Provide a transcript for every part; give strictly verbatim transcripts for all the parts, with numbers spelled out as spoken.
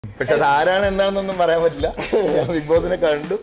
പക്ഷെ അതാരാണ് എന്താണെന്നൊന്നും പറയാൻ പറ്റില്ല. ഞാൻ ബിഗ് ബോസിനെ കണ്ടു.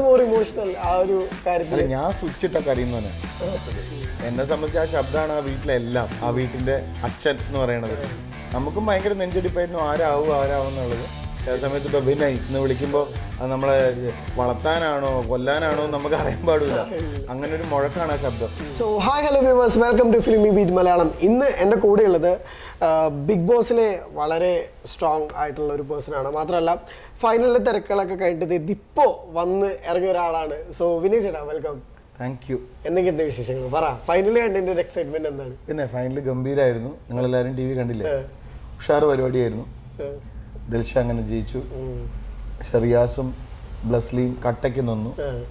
ഞാൻ സ്വിച്ച് ഇട്ട കരയുന്നവനെ. എന്നെ സംബന്ധിച്ച് ആ ശബ്ദമാണ് ആ വീട്ടിലെല്ലാം, ആ വീട്ടിന്റെ അച്ഛൻ എന്ന് പറയണത്. നമുക്കും ഭയങ്കര നെഞ്ചടിപ്പായിരുന്നു ആരാവും ആരാവും എന്നുള്ളത്. ചില സമയത്ത് ഇപ്പൊ വിനയ് എന്ന് വിളിക്കുമ്പോൾ അത് നമ്മളെ വളർത്താനാണോ കൊല്ലാനാണോ നമുക്ക് അറിയാൻ പാടില്ല. അങ്ങനെ ഒരു മുഴക്കാണ് ആ ശബ്ദം. So hi hello viewers, welcome to FilmiBeat Malayalam. ഇന്ന് എൻ്റെ കൂടെയുള്ളത് ബിഗ് ബോസിലെ വളരെ സ്ട്രോങ് ആയിട്ടുള്ള ഒരു പേഴ്സണാണ്. മാത്രമല്ല ഫൈനലിലെ തിരക്കുകളൊക്കെ കഴിഞ്ഞിട്ട് ഇതിപ്പോൾ വന്ന് ഇറങ്ങിയ ഒരാളാണ്. സോ വിനയ് ചേട്ടാ, വെൽക്കം. Thank you. എന്തൊക്കെ എന്താ വിശേഷങ്ങൾ പറ? ഫൈനലി കണ്ടതിൻ്റെ ഒരു എക്സൈറ്റ്മെന്റ് എന്താണ്? പിന്നെ ഫൈനൽ ഗംഭീരമായിരുന്നു. നിങ്ങളെല്ലാവരും ടി വി കണ്ടില്ലേ? ഉഷാറ് പരിപാടിയായിരുന്നു. ദിൽഷ അങ്ങനെ ജയിച്ചു. ഷറിയാസും ബ്ലസ്ലിയും കട്ടയ്ക്ക് നിന്നു.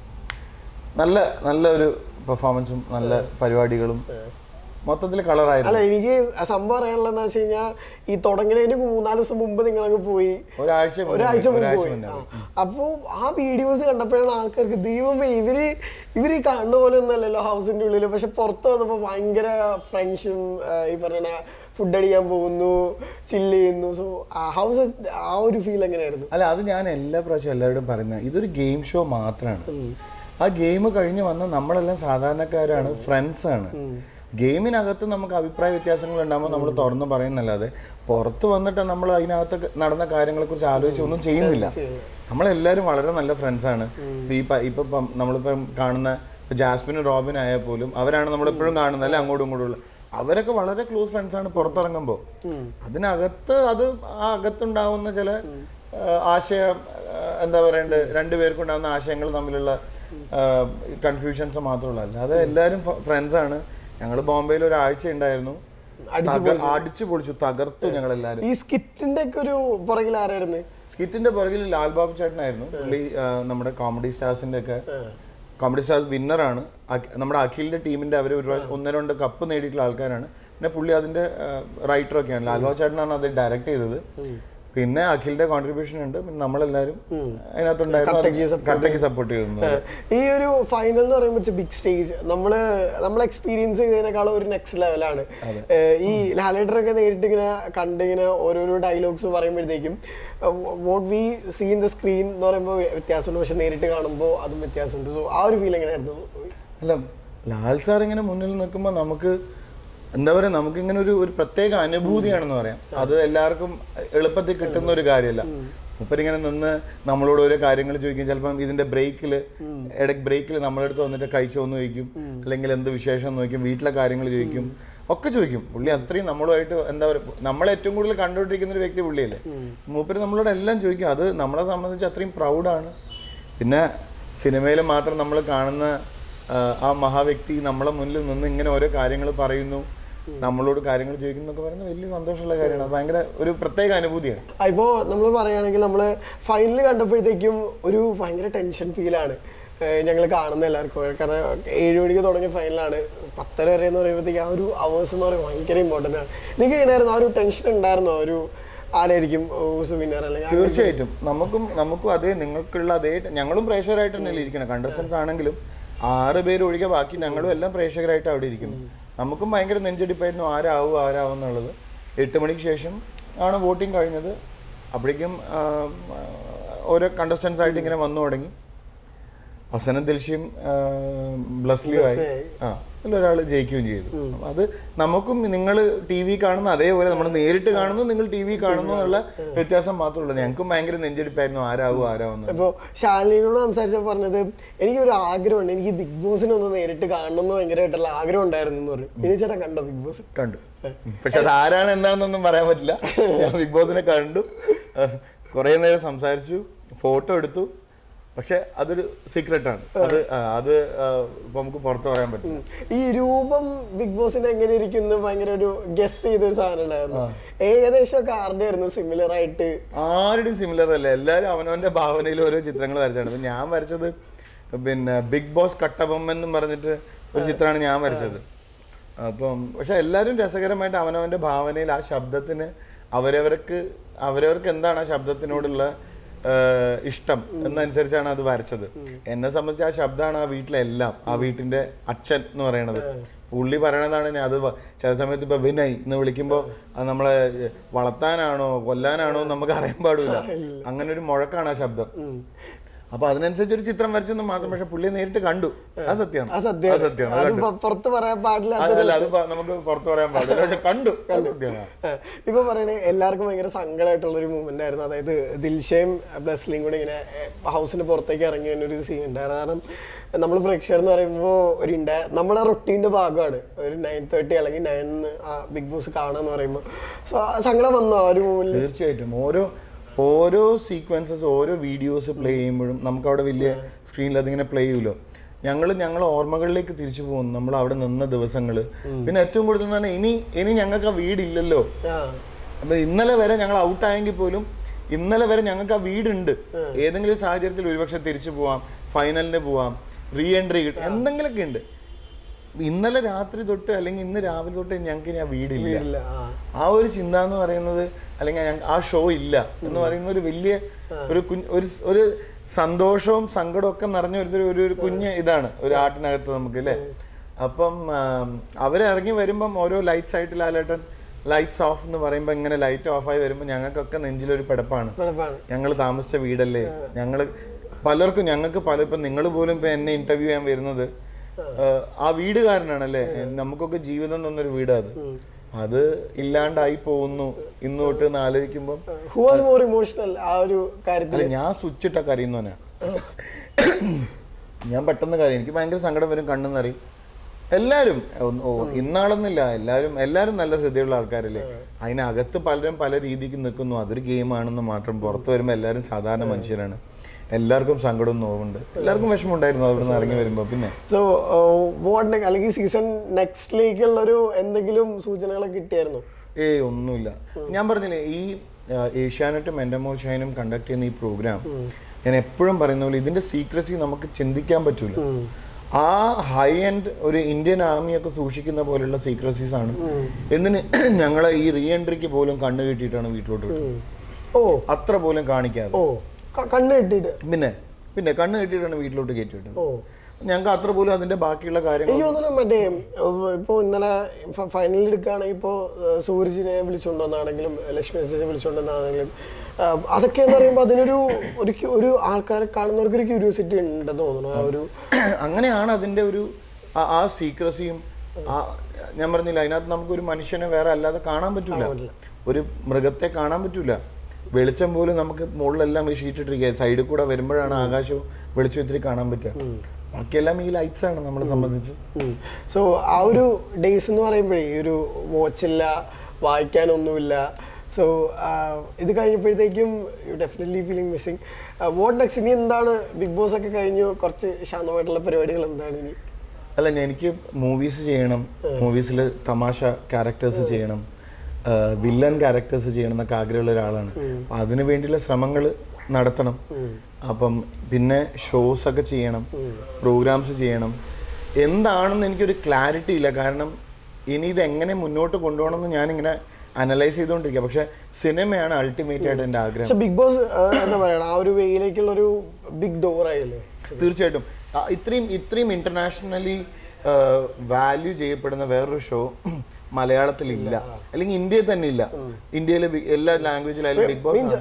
നല്ല നല്ലൊരു പെർഫോമൻസും നല്ല പരിപാടികളും മൊത്തത്തിൽ കളറായിരുന്നു. അല്ല, എനിക്ക് സംഭവം അറിയാനുള്ളതെന്ന് വെച്ച് കഴിഞ്ഞാൽ ഈ തുടങ്ങുന്നതിന് മൂന്നാല് ദിവസം മുമ്പ് നിങ്ങളങ്ങ് പോയി, ഒരാഴ്ച ഒരാഴ്ച മുമ്പ് പോയി. അപ്പോൾ ആ വീഡിയോസ് കണ്ടപ്പോഴാണ് ആൾക്കാർക്ക് ദൈവമേ ഇവര് ഇവര് കാണുന്ന പോലെ ഒന്നല്ലല്ലോ ഹൗസിന്റെ ഉള്ളിൽ. പക്ഷെ പുറത്ത് വന്നപ്പോൾ ഭയങ്കര ഫ്രണ്ട്സും ഈ പറഞ്ഞ ഫുഡ് അടിക്കാൻ പോകുന്നു, ചില്ല് ചെയ്യുന്നു. സോ ഹൗസ് ആ ഒരു ഫീൽ എങ്ങനെയായിരുന്നു? അല്ല, അത് ഞാൻ എല്ലാ പ്രാവശ്യം എല്ലാവരോടും പറയുന്നത്, ഇതൊരു ഗെയിം ഷോ മാത്രമാണ്. ആ ഗെയിം കഴിഞ്ഞ് വന്ന നമ്മളെല്ലാം സാധാരണക്കാരാണ്, ഫ്രണ്ട്സാണ്. ഗെയിമിനകത്ത് നമുക്ക് അഭിപ്രായ വ്യത്യാസങ്ങൾ ഉണ്ടാകുമ്പോൾ നമ്മൾ തുറന്ന് പറയുന്നല്ലാതെ പുറത്ത് വന്നിട്ട് നമ്മൾ അതിനകത്ത് നടന്ന കാര്യങ്ങളെ കുറിച്ച് ആലോചിച്ചൊന്നും ചെയ്യുന്നില്ല. നമ്മളെല്ലാവരും വളരെ നല്ല ഫ്രണ്ട്സാണ്. ഈ ഇപ്പം നമ്മളിപ്പം കാണുന്ന ജാസ്മിനും റോബിൻ ആയാൽ പോലും അവരാണ് നമ്മളെപ്പോഴും കാണുന്നത്, അല്ലെ? അങ്ങോട്ടും ഇങ്ങോട്ടും അവരൊക്കെ വളരെ ക്ലോസ് ഫ്രണ്ട്സാണ്. പുറത്തിറങ്ങുമ്പോൾ അതിനകത്ത് അത് ആ അകത്തുണ്ടാവുന്ന ചില ആശയ എന്താ പറയണ്ടത്, രണ്ടുപേർക്കുണ്ടാകുന്ന ആശയങ്ങൾ തമ്മിലുള്ള കൺഫ്യൂഷൻസ് മാത്രമല്ല, അല്ലാതെ എല്ലാവരും ഫ്രണ്ട്സാണ്. ഞങ്ങൾ ബോംബെയിൽ ഒരാഴ്ച ഉണ്ടായിരുന്നു, അടിച്ചു പൊളിച്ചു, തകർത്തു ഞങ്ങളെല്ലാവരും. ഈ സ്കിറ്റിന്റെ ഒക്കെ ഒരു പുറകിൽ ആരായിരുന്നു? സ്കിറ്റിന്റെ പുറകിൽ ലാൽ ബാബു ചേട്ടനായിരുന്നു. പുള്ളി നമ്മുടെ കോമഡി സ്റ്റാർസിന്റെ ഒക്കെ കോമഡി സ്റ്റാർസ് വിന്നറാണ്. നമ്മുടെ അഖിലിന്റെ ടീമിന്റെ അവർ ഒരു ഒന്ന് രണ്ട് കപ്പ് നേടിയിട്ടുള്ള ആൾക്കാരാണ്. പിന്നെ പുള്ളി അതിന്റെ റൈറ്ററൊക്കെയാണ്. ലാൽ ബാബു ചേട്ടനാണ് അത് ഡയറക്റ്റ് ചെയ്തത്. പിന്നെ അഖിലിന്റെ കോൺട്രിബ്യൂഷൻ ഉണ്ട്. പിന്നെ നമ്മളെല്ലാവരും അതിനകത്തുണ്ടായിരുന്നു, സപ്പോർട്ട് ചെയ്യുന്നു. ഈ ഒരു ഫൈനൽ എന്ന് പറയുമ്പോൾ ബിഗ് സ്റ്റേജ് നമ്മള് നമ്മൾ എക്സ്പീരിയൻസ് ചെയ്തതിനേക്കാളും ഒരു നെക്സ്റ്റ് ലെവലാണ്. ഈ ലാലേട്ടനൊക്കെ നേരിട്ട് ഇങ്ങനെ കണ്ടിങ്ങനെ ഓരോരോ ഡയലോഗ്സ് പറയുമ്പോഴത്തേക്കും what we see in the screen എന്ന് പറയുമ്പോൾ വ്യത്യാസമുണ്ട്, പക്ഷെ നേരിട്ട് കാണുമ്പോൾ അതും വ്യത്യാസമുണ്ട്. സോ ആ ഒരു ഫീൽ എങ്ങനെയായിരുന്നു? അല്ല, ലാൽ സാർ ഇങ്ങനെ മുന്നിൽ നിൽക്കുമ്പോൾ നമുക്ക് എന്താ പറയുക, നമുക്കിങ്ങനെ ഒരു ഒരു പ്രത്യേക അനുഭൂതിയാണെന്ന് പറയാം. അത് എല്ലാവർക്കും എളുപ്പത്തിൽ കിട്ടുന്ന ഒരു കാര്യമല്ല. മുപ്പരിങ്ങനെ നിന്ന് നമ്മളോട് ഓരോ കാര്യങ്ങൾ ചോദിക്കും. ചിലപ്പം ഇതിന്റെ ബ്രേക്കിൽ ഇടയ്ക്ക് ബ്രേക്കിൽ നമ്മളെടുത്ത് വന്നിട്ട് കഴിച്ചോന്ന് ചോദിക്കും, അല്ലെങ്കിൽ എന്ത് വിശേഷം എന്ന് ചോദിക്കും, വീട്ടിലെ കാര്യങ്ങൾ ചോദിക്കും, ഒക്കെ ചോദിക്കും. പുള്ളി അത്രയും നമ്മളുമായിട്ട് എന്താ പറയുക, നമ്മളെ ഏറ്റവും കൂടുതൽ കണ്ടുകൊണ്ടിരിക്കുന്ന ഒരു വ്യക്തി പുള്ളിയല്ലേ. മൂപ്പര് നമ്മളോട് എല്ലാം ചോദിക്കും. അത് നമ്മളെ സംബന്ധിച്ച് അത്രയും പ്രൗഡാണ്. പിന്നെ സിനിമയിൽ മാത്രം നമ്മൾ കാണുന്ന ആ മഹാവ്യക്തി നമ്മളെ മുന്നിൽ നിന്ന് ഇങ്ങനെ ഓരോ കാര്യങ്ങൾ പറയുന്നു, നമ്മളോട് കാര്യങ്ങൾ ചോദിക്കുന്നൊക്കെ പറയുന്നത് വലിയ സന്തോഷമുള്ള കാര്യമാണ്. ഭയങ്കര ഒരു പ്രത്യേക അനുഭൂതിയാണ്. ഇപ്പോൾ നമ്മൾ പറയുകയാണെങ്കിൽ നമ്മൾ ഫൈനൽ കണ്ടപ്പോഴത്തേക്കും ഒരു ഭയങ്കര ടെൻഷൻ ഫീലാണ് ഞങ്ങൾ കാണുന്ന എല്ലാവർക്കും. കാരണം ഏഴ് മണിക്ക് തുടങ്ങിയ ഫൈനലാണ്, പത്തര വരെ എന്ന് പറയുമ്പോഴത്തേക്ക് ആ ഒരു അവേഴ്സ് എന്ന് പറയുന്നത് ഭയങ്കര ഇമ്പോർട്ടൻ്റ് ആണ്. നിങ്ങൾക്ക് എങ്ങനെയായിരുന്നു? ആ ഒരു ടെൻഷൻ ഉണ്ടായിരുന്നോ? ഒരു ആരായിരിക്കും വിന്നർ? അല്ലെങ്കിൽ തീർച്ചയായിട്ടും നമുക്കും നമുക്കും അതേ നിങ്ങൾക്കുള്ള അതേ, ഞങ്ങളും പ്രേക്ഷകരായിട്ട് തന്നെയല്ലേ ഇരിക്കണം. കണ്ടസ്റ്റൻസ് ആണെങ്കിലും ആറ് പേര് ഒഴികെ ബാക്കി ഞങ്ങളും എല്ലാം പ്രേക്ഷകരായിട്ട് അവിടെ ഇരിക്കുന്നു. നമുക്കും ഭയങ്കര നെഞ്ചടിപ്പായിരുന്നു ആരാവും ആരാവും എന്നുള്ളത്. എട്ട് മണിക്ക് ശേഷം ആണ് വോട്ടിങ് കഴിഞ്ഞത്. അപ്പോഴേക്കും ഓരോ കണ്ടസ്റ്റൻസ് ആയിട്ട് ഇങ്ങനെ വന്നു തുടങ്ങി. അവസാനം ദിൽഷയും ബ്ലസ്ലിയും ആയി. ആ അതിലൊരാൾ ജയിക്കുകയും ചെയ്തു. അത് നമുക്കും നിങ്ങൾ ടി വി കാണുന്ന അതേപോലെ നമ്മൾ നേരിട്ട് കാണുന്നു, നിങ്ങൾ ടി വി കാണുന്നു എന്നുള്ള വ്യത്യാസം മാത്രമേ ഉള്ളൂ. ഞങ്ങൾക്കും ഭയങ്കര നെഞ്ചടിപ്പായിരുന്നു ആരാവും ആരാവും. ഇപ്പോൾ ശാലിനിയോട് സംസാരിച്ചപ്പോൾ പറഞ്ഞത് എനിക്കൊരു ആഗ്രഹമുണ്ട്, എനിക്ക് ബിഗ് ബോസിനെ ഒന്ന് നേരിട്ട് കാണണം എന്ന് ഭയങ്കരമായിട്ടുള്ള ആഗ്രഹം ഉണ്ടായിരുന്നു എന്ന് പറഞ്ഞു. ഇനി ചേട്ടാ കണ്ടോ ബിഗ് ബോസ്? കണ്ടു. പക്ഷെ അത് ആരാണ് എന്താണെന്നൊന്നും പറയാൻ പറ്റില്ല. ഞാൻ ബിഗ് ബോസിനെ കണ്ടു, കുറേ നേരം സംസാരിച്ചു, ഫോട്ടോ എടുത്തു. പക്ഷെ അതൊരു സീക്രട്ടാണ്. അത് അത് ഇപ്പൊ നമുക്ക് പുറത്ത് പറയാൻ പറ്റില്ല. ഈ രൂപം ബിഗ് ബോസിന് എങ്ങനെ ഇരിക്കുന്നു ഭയങ്കര ഒരു ഗസ് ചെയ്തൊരു സാധനം ഉണ്ടായിരുന്നു. ഏകദേശം ഒക്കെ ആരുടെ ആയിരുന്നു സിമിലർ ആയിട്ട്? ആരുടെയും സിമിലർ അല്ല, എല്ലാവരും അവനവന്റെ ഭാവനയിൽ ഓരോ ചിത്രങ്ങൾ വരച്ചാണ്. ഞാൻ വരച്ചത് പിന്നെ ബിഗ് ബോസ് കട്ടബൊമ്മ എന്നും പറഞ്ഞിട്ട് ഒരു ചിത്രമാണ് ഞാൻ വരച്ചത്. അപ്പം പക്ഷെ എല്ലാവരും രസകരമായിട്ട് അവനവന്റെ ഭാവനയിൽ ആ ശബ്ദത്തിന് അവരവർക്ക് അവരവർക്ക് എന്താണ് ആ ശബ്ദത്തിനോടുള്ള ഇഷ്ടം എന്നനുസരിച്ചാണ് അത് വരച്ചത്. എന്നെ സംബന്ധിച്ച് ആ ശബ്ദമാണ് ആ വീട്ടിലെല്ലാം, ആ വീട്ടിന്റെ അച്ഛൻ എന്ന് പറയണത്. പുള്ളി പറയണതാണ് ഞാൻ അത് ചില സമയത്ത് ഇപ്പൊ വിനയ് എന്ന് വിളിക്കുമ്പോ അത് നമ്മളെ വളർത്താനാണോ കൊല്ലാനാണോ നമുക്ക് അറിയാൻ പാടില്ല. അങ്ങനെ ഒരു മുഴക്കാണ് ആ ശബ്ദം. അപ്പൊ അതിനനുസരിച്ച് ഒരു ചിത്രം വരച്ചെന്ന് മാത്രം. പക്ഷെ പുള്ളിയെ നേരിട്ട് കണ്ടു. അത് സത്യമാണ്, സത്യമാണ്. പുറത്ത് പറയാൻ പാടില്ല, അത് നമുക്ക് പുറത്ത് പറയാൻ പാടില്ല, പക്ഷെ കണ്ടു. ഇപ്പൊ പറയണേ എല്ലാവർക്കും ഭയങ്കര സങ്കടമായിട്ടുള്ള ഒരു മൂവ്മെന്റ് ആയിരുന്നു. അതായത് ദിൽഷയും ബ്ലെസ്ലിയും കൂടെ ഇങ്ങനെ ഹൗസിന് പുറത്തേക്ക് ഇറങ്ങി ഒരു സീൻ ഉണ്ടായിരുന്നു. കാരണം നമ്മൾ പ്രേക്ഷകർ എന്ന് പറയുമ്പോൾ ഒരു ഉണ്ട് നമ്മുടെ റൊട്ടീൻ്റെ ഭാഗമാണ് ഒരു നയൻ തേർട്ടി അല്ലെങ്കിൽ നയൻ ബിഗ് ബോസ് കാണാന്ന് പറയുമ്പോൾ. സോ സങ്കടം വന്നോ ആ ഒരു മൂവ്മെന്റ്? തീർച്ചയായിട്ടും. ഓരോ ഓരോ സീക്വൻസസ് ഓരോ വീഡിയോസ് പ്ലേ ചെയ്യുമ്പോഴും നമുക്ക് അവിടെ വലിയ സ്ക്രീനിൽ അതിങ്ങനെ പ്ലേ ചെയ്യുമല്ലോ. ഞങ്ങൾ ഞങ്ങൾ ഓർമ്മകളിലേക്ക് തിരിച്ചു പോകുന്നു, നമ്മൾ അവിടെ നിന്ന ദിവസങ്ങൾ. പിന്നെ ഏറ്റവും കൂടുതൽ പറഞ്ഞാൽ ഇനി ഇനി ഞങ്ങൾക്ക് ആ വീടില്ലല്ലോ. അപ്പൊ ഇന്നലെ വരെ ഞങ്ങൾ ഔട്ടായെങ്കിൽ പോലും ഇന്നലെ വരെ ഞങ്ങൾക്ക് ആ വീടുണ്ട്. ഏതെങ്കിലും സാഹചര്യത്തിൽ ഒരുപക്ഷെ തിരിച്ചു പോവാം, ഫൈനലിന് പോവാം, റീ എൻട്രി കിട്ടും, എന്തെങ്കിലുമൊക്കെ ഉണ്ട്. ഇന്നലെ രാത്രി തൊട്ട് അല്ലെങ്കിൽ ഇന്ന് രാവിലെ തൊട്ട് ഞങ്ങൾക്ക് ഇനി ആ വീടില്ല. ആ ഒരു ചിന്ത എന്ന് പറയുന്നത്, അല്ലെങ്കിൽ ആ ഷോ ഇല്ല എന്ന് പറയുന്ന ഒരു വലിയ ഒരു ഒരു ഒരു സന്തോഷവും സങ്കടവും ഒക്കെ നിറഞ്ഞ ഒരു ഒരു കുഞ്ഞ് ഇതാണ് ഒരു ആട്ടിനകത്ത് നമുക്ക് അല്ലേ. അപ്പം അവരിറങ്ങി വരുമ്പം ഓരോ ലൈറ്റ്സ് ആയിട്ട് ലാലേട്ടൻ ലൈറ്റ്സ് ഓഫ് എന്ന് പറയുമ്പോൾ ഇങ്ങനെ ലൈറ്റ് ഓഫായി വരുമ്പോൾ ഞങ്ങൾക്കൊക്കെ നെഞ്ചിലൊരു പിടപ്പാണ്. ഞങ്ങൾ താമസിച്ച വീടല്ലേ, ഞങ്ങൾ പലർക്കും ഞങ്ങൾക്ക് പല ഇപ്പം നിങ്ങൾ പോലും ഇപ്പം എന്നെ ഇന്റർവ്യൂ ചെയ്യാൻ വരുന്നത് ആ വീടുകാരനാണല്ലേ. നമുക്കൊക്കെ ജീവിതം തന്നൊരു വീട്, അത് അത് ഇല്ലാണ്ടായി പോകുന്നു ഇന്ന് തൊട്ട് എന്ന് ആലോചിക്കുമ്പോൾ ഞാൻ സ്വിച്ച് ഇട്ട കരയുന്നവനാ. ഞാൻ പെട്ടെന്ന് കരയും, എനിക്ക് ഭയങ്കര സങ്കടം വരും, കണ്ണെന്നറിയും. എല്ലാവരും ഇന്നാളൊന്നുമില്ല, എല്ലാവരും എല്ലാവരും നല്ല ഹൃദയമുള്ള ആൾക്കാരല്ലേ. അതിനകത്ത് പലരും പല രീതിക്ക് നിൽക്കുന്നു, അതൊരു ഗെയിമാണെന്ന് മാത്രം. പുറത്ത് വരുമ്പോൾ എല്ലാവരും സാധാരണ മനുഷ്യരാണ്. എല്ലാവർക്കും സങ്കടവും നോവുണ്ട്, എല്ലാവർക്കും വിഷമമുണ്ടായിരുന്നു അവിടെ നിന്ന് ഇറങ്ങി വരുമ്പോ. പിന്നെ സോ വാട്ട് അല്ലെങ്കിൽ സീസൺ നെക്സ്റ്റിലേക്കുള്ള ഒരു എന്തെങ്കിലും സൂചനകളൊക്കെ കിട്ടിയായിരുന്നു? ഏയ് ഒന്നുമില്ല. ഞാൻ പറഞ്ഞില്ലേ, ഈ ഏഷ്യാനെറ്റും എൻഡമോൾ ഷൈനും കണ്ടക്ട് ചെയ്യുന്ന ഈ പ്രോഗ്രാം ഞാൻ എപ്പോഴും പറയുന്ന പോലെ ഇതിന്റെ സീക്രസി നമുക്ക് ചിന്തിക്കാൻ പറ്റൂല. ആ ഹൈ എൻഡ് ഒരു ഇന്ത്യൻ ആർമിയൊക്കെ സൂക്ഷിക്കുന്ന പോലുള്ള സീക്രസീസ് ആണ്. എന്തിന് ഞങ്ങളെ ഈ റീ എൻട്രിക്ക് പോലും കണ്ണ് കിട്ടിയിട്ടാണ് വീട്ടിലോട്ട് വിട്ടത്. ഓ അത്ര പോലും കാണിക്കാതെ കണ്ണ് കെട്ടിട്ട് പിന്നെ പിന്നെ കണ്ണ് കെട്ടിയിട്ടാണ് വീട്ടിലോട്ട് കയറ്റി വിട്ടത്. ഞങ്ങൾക്ക് അത്ര പോലും അതിന്റെ ബാക്കിയുള്ള കാര്യങ്ങൾ മറ്റേ ഇപ്പൊ ഇന്നലെ ഫൈനലിൽ എടുക്കുകയാണെങ്കിൽ ഇപ്പോ സൂരജിനെ വിളിച്ചുകൊണ്ടുവന്നാണെങ്കിലും ലക്ഷ്മി ചേച്ചിയെ വിളിച്ചുകൊണ്ടുവന്നാണെങ്കിലും അതൊക്കെ എന്ന് പറയുമ്പോൾ അതിനൊരു ഒരു ആൾക്കാരെ കാണുന്നവർക്ക് ഒരു ക്യൂരിയോസിറ്റി ഉണ്ടെന്ന് തോന്നുന്നു. ആ ഒരു അങ്ങനെയാണ് അതിന്റെ ഒരു ആ സീക്രസിയും. ഞാൻ പറഞ്ഞില്ല, അതിനകത്ത് നമുക്കൊരു മനുഷ്യനെ വേറെ അല്ലാതെ കാണാൻ പറ്റൂല, ഒരു മൃഗത്തെ കാണാൻ പറ്റൂല. വെളിച്ചം പോലും നമുക്ക് മുകളിലെല്ലാം ഈ ഷീറ്റ് ഇട്ടിരിക്കുക, സൈഡിൽ കൂടെ വരുമ്പോഴാണ് ആകാശവും വെളിച്ചം ഇത്തിരി കാണാൻ പറ്റുക. ബാക്കിയെല്ലാം ഈ ലൈറ്റ്സ് ആണ് നമ്മളെ സംബന്ധിച്ച്. സോ ആ ഒരു ഡേയ്സ് എന്ന് പറയുമ്പോഴേ ഒരു വാച്ചില്ല, വായിക്കാനൊന്നുമില്ല. സോ ഇത് കഴിഞ്ഞപ്പോഴത്തേക്കും you definitely feeling missing. What next? ഇനി എന്താണ്? ബിഗ് ബോസ് ഒക്കെ കഴിഞ്ഞു, കുറച്ച് ശാന്തമായിട്ടുള്ള പരിപാടികൾ എന്താണ് ഇനി? അല്ല, എനിക്ക് മൂവീസ് ചെയ്യണം, മൂവീസിൽ തമാശ ക്യാരക്ടേഴ്സ് ചെയ്യണം, വില്ലൻ ക്യാരക്ടേഴ്സ് ചെയ്യണം എന്നൊക്കെ ആഗ്രഹമുള്ള ഒരാളാണ്. അപ്പം അതിനു വേണ്ടിയുള്ള ശ്രമങ്ങൾ നടത്തണം. അപ്പം പിന്നെ ഷോസ് ഒക്കെ ചെയ്യണം, പ്രോഗ്രാംസ് ചെയ്യണം. എന്താണെന്ന് എനിക്കൊരു ക്ലാരിറ്റി ഇല്ല. കാരണം ഇനി ഇത് എങ്ങനെ മുന്നോട്ട് കൊണ്ടുപോകണമെന്ന് ഞാനിങ്ങനെ അനലൈസ് ചെയ്തുകൊണ്ടിരിക്കുക. പക്ഷെ സിനിമയാണ് അൾട്ടിമേറ്റ് ആയിട്ട് എൻ്റെ ആഗ്രഹം. ബിഗ് ബോസ് എന്താ പറയുക, ആ ഒരു വേയിലേക്കുള്ള ഒരു ബിഗ് ഡോർ ആയില്ലേ? തീർച്ചയായിട്ടും. ഇത്രയും ഇത്രയും ഇന്റർനാഷണലി വാല്യൂ ചെയ്യപ്പെടുന്ന വേറൊരു ഷോ മലയാളത്തിലില്ല, അല്ലെങ്കിൽ ഇന്ത്യയിൽ തന്നെ ഇല്ല. ഇന്ത്യയിലെ എല്ലാ ലാംഗ്വേജിലായാലും ബിഗ് ബോസ്.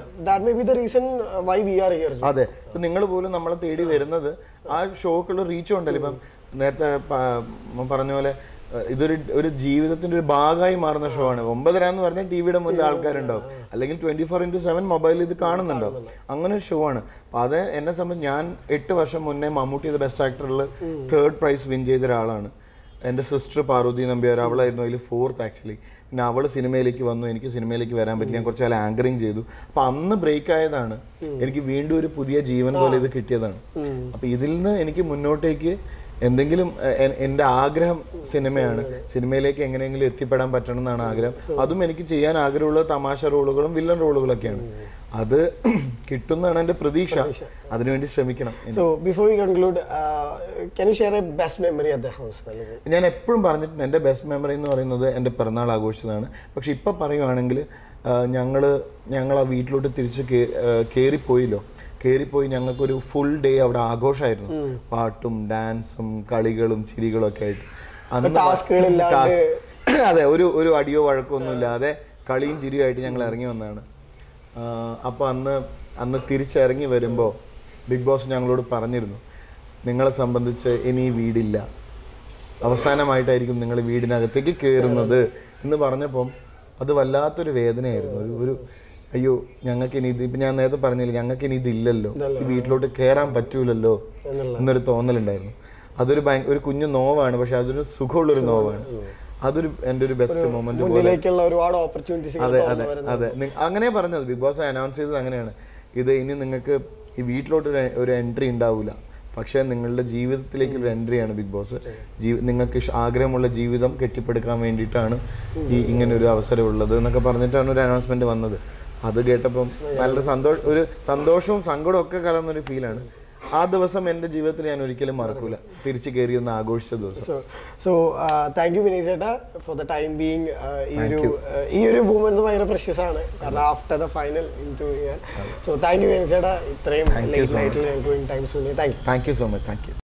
അതെ, ഇപ്പൊ നിങ്ങൾ പോലും നമ്മളെ തേടി വരുന്നത് ആ ഷോക്കുള്ള റീച്ച് ഉണ്ടല്ലോ. ഇപ്പം നേരത്തെ പറഞ്ഞ പോലെ ഇതൊരു ഒരു ജീവിതത്തിന്റെ ഒരു ഭാഗമായി മാറുന്ന ഷോ ആണ്. ഒമ്പതര എന്ന് പറഞ്ഞാൽ ടി വിയുടെ മുന്നിൽ ആൾക്കാരുണ്ടാവും, അല്ലെങ്കിൽ ട്വന്റി ഫോർ ഇന്റു സെവൻ മൊബൈലിൽ ഇത് കാണുന്നുണ്ടാവും. അങ്ങനെ ഒരു ഷോ ആണ്. അപ്പൊ അത് എന്നെ സംബന്ധിച്ച് ഞാൻ എട്ട് വർഷം മുന്നേ മമ്മൂട്ടി ദ ബെസ്റ്റ് ആക്ടറിൽ തേർഡ് പ്രൈസ് വിൻ ചെയ്ത ഒരാളാണ്. എൻ്റെ സിസ്റ്റർ പാർവതി നമ്പ്യാർ, അവളായിരുന്നു അതിൽ ഫോർത്ത് ആക്ച്വലി. പിന്നെ അവൾ സിനിമയിലേക്ക് വന്നു, എനിക്ക് സിനിമയിലേക്ക് വരാൻ പറ്റില്ല. ഞാൻ കുറച്ച് കാലം ആങ്കറിങ് ചെയ്തു. അപ്പൊ അന്ന് ബ്രേക്ക് ആയതാണ്. എനിക്ക് വീണ്ടും ഒരു പുതിയ ജീവൻ പോലെ ഇത് കിട്ടിയതാണ്. അപ്പൊ ഇതിൽ നിന്ന് എനിക്ക് മുന്നോട്ടേക്ക് എന്തെങ്കിലും, എൻ്റെ ആഗ്രഹം സിനിമയാണ്. സിനിമയിലേക്ക് എങ്ങനെയെങ്കിലും എത്തിപ്പെടാൻ പറ്റണം എന്നാണ് ആഗ്രഹം. അതും എനിക്ക് ചെയ്യാൻ ആഗ്രഹമുള്ളത് തമാശ റോളുകളും വില്ലൻ റോളുകളൊക്കെയാണ്. അത് കിട്ടുന്നതാണ് എൻ്റെ പ്രതീക്ഷ. അതിനുവേണ്ടി ശ്രമിക്കണം. ഞാൻ എപ്പോഴും പറഞ്ഞിട്ടുണ്ട്, എൻ്റെ ബെസ്റ്റ് മെമ്മറി എന്ന് പറയുന്നത് എൻ്റെ പിറന്നാൾ ആഘോഷിച്ചതാണ്. പക്ഷെ ഇപ്പൊ പറയുവാണെങ്കിൽ ഞങ്ങള് ഞങ്ങൾ ആ വീട്ടിലോട്ട് തിരിച്ച് കയറിപ്പോയില്ലോ. കയറിപ്പോയി ഞങ്ങൾക്കൊരു ഫുൾ ഡേ അവിടെ ആഘോഷമായിരുന്നു. പാട്ടും ഡാൻസും കളികളും ചിരികളും ഒക്കെ ആയിട്ട്. അതെ, ഒരു ഒരു അടിയോ വഴക്കോ ഒന്നും ഇല്ലാതെ കളിയും ചിരിയുമായിട്ട് ഞങ്ങൾ ഇറങ്ങി വന്നതാണ്. അപ്പോൾ അന്ന് അന്ന് തിരിച്ചിറങ്ങി വരുമ്പോൾ ബിഗ് ബോസ് ഞങ്ങളോട് പറഞ്ഞിരുന്നു, നിങ്ങളെ സംബന്ധിച്ച് ഇനി വീടില്ല, അവസാനമായിട്ടായിരിക്കും നിങ്ങൾ വീടിനകത്തേക്ക് കയറുന്നത് എന്ന് പറഞ്ഞപ്പം അത് വല്ലാത്തൊരു വേദനയായിരുന്നു. ഒരു ഒരു അയ്യോ ഞങ്ങൾക്ക് ഇനി ഇത്, ഇപ്പം ഞാൻ നേരത്തെ പറഞ്ഞില്ല, ഞങ്ങൾക്ക് ഇനി ഇതില്ലല്ലോ, ഈ വീട്ടിലോട്ട് കയറാൻ പറ്റൂലല്ലോ എന്നൊരു തോന്നലുണ്ടായിരുന്നു. അതൊരു ഭയങ്കര ഒരു കുഞ്ഞു നോവാണ്, പക്ഷെ അതൊരു സുഖമുള്ളൊരു നോവാണ്. അതൊരു എൻ്റെ ഒരു ബെസ്റ്റ് മൊമെന്റ്. അതെ അതെ അതെ, അങ്ങനെ പറഞ്ഞത് ബിഗ് ബോസ് അനൗൺസ് ചെയ്തത് അങ്ങനെയാണ്. ഇത് ഇനി നിങ്ങൾക്ക് ഈ വീട്ടിലോട്ട് ഒരു എൻട്രി ഉണ്ടാവില്ല, പക്ഷേ നിങ്ങളുടെ ജീവിതത്തിലേക്കുള്ള എൻട്രിയാണ് ബിഗ് ബോസ്. ജീവ നിങ്ങൾക്ക് ആഗ്രഹമുള്ള ജീവിതം കെട്ടിപ്പടുക്കാൻ വേണ്ടിയിട്ടാണ് ഈ ഇങ്ങനെ ഒരു അവസരം ഉള്ളത് എന്നൊക്കെ പറഞ്ഞിട്ടാണ് ഒരു അനൗൺസ്മെന്റ് വന്നത്. അത് കേട്ടപ്പം നല്ല സന്തോഷം, ഒരു സന്തോഷവും സങ്കടവും ഒക്കെ കലർന്നൊരു ഫീലാണ്. ആ ദിവസം എൻ്റെ ജീവിതത്തിൽ ഞാൻ ഒരിക്കലും മറക്കൂല, തിരിച്ചു കയറി ഒന്ന് ആഘോഷിച്ച ദിവസം. സോ താങ്ക് യു വിനയ് ചേട്ടാ ഫോർ ദ ടൈം ബീങ്. ഈ ഒരു ഈ ഒരു മൂമെന്റ് ഭയങ്കര പ്രഷ്യസ് ആണ്, കാരണം after the final into so thank you Vinay ചേട്ടാ, ഇത്രയും ലേറ്റ് നൈറ്റിൽ ഞങ്ങൾക്ക് ടൈം സ്പെൻഡ് ചെയ്യാൻ thank you. Thank you so much. Thank U.